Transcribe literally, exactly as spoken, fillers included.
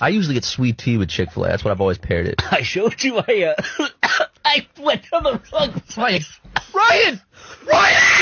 I usually get sweet tea with Chick-fil-A. That's what I've always paired it. I showed you I, uh, I went to the wrong place. Ryan! Ryan! Ryan!